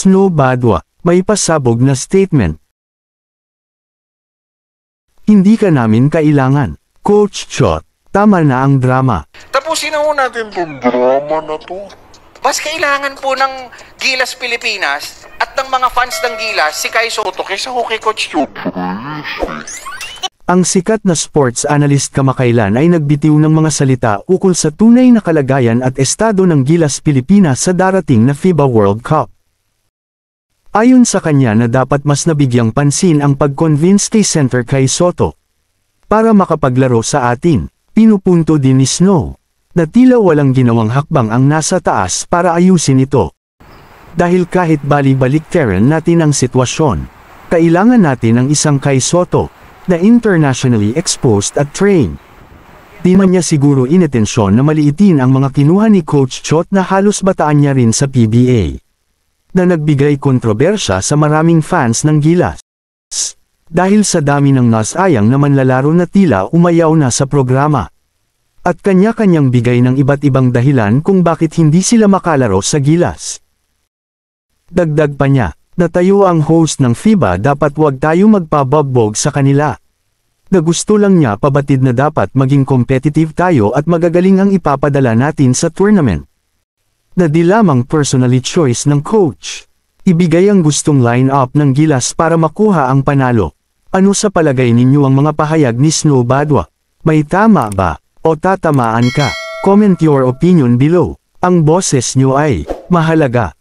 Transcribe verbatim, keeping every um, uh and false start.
Snow Badwa, may pasabog na statement. Hindi ka namin kailangan, Coach Chot. Tama na ang drama. Tapusin na ho natin itong drama na to. Mas kailangan po ng Gilas Pilipinas at ng mga fans ng Gilas si Kai Sotto kaysa ho kay Coach Chot. Ang sikat na sports analyst kamakailan ay nagbitiw ng mga salita ukol sa tunay na kalagayan at estado ng Gilas Pilipinas sa darating na FIBA World Cup. Ayon sa kanya na dapat mas nabigyang pansin ang pag-convince kay Center Kai Sotto para makapaglaro sa atin. Pinupunto din ni Snow na tila walang ginawang hakbang ang nasa taas para ayusin ito. Dahil kahit bali-baliktaran natin ang sitwasyon, kailangan natin ng isang Kai Sotto na internationally exposed at trained. Di man niya siguro inatensyon na maliitin ang mga kinuha ni Coach Chot na halos bataan niya rin sa P B A, na nagbigay kontrobersya sa maraming fans ng Gilas. Dahil sa dami ng nasayang na manlalaro na tila umayaw na sa programa. At kanya-kanyang bigay ng iba't ibang dahilan kung bakit hindi sila makalaro sa Gilas. Dagdag pa niya, na tayo ang host ng FIBA dapat wag tayo magpababbog sa kanila. Na gusto lang niya pabatid na dapat maging competitive tayo at magagaling ang ipapadala natin sa tournament. Na di lamang personally choice ng coach. Ibigay ang gustong line-up ng Gilas para makuha ang panalo. Ano sa palagay ninyo ang mga pahayag ni Snow Badwa? May tama ba? O tatamaan ka? Comment your opinion below. Ang boses nyo ay mahalaga.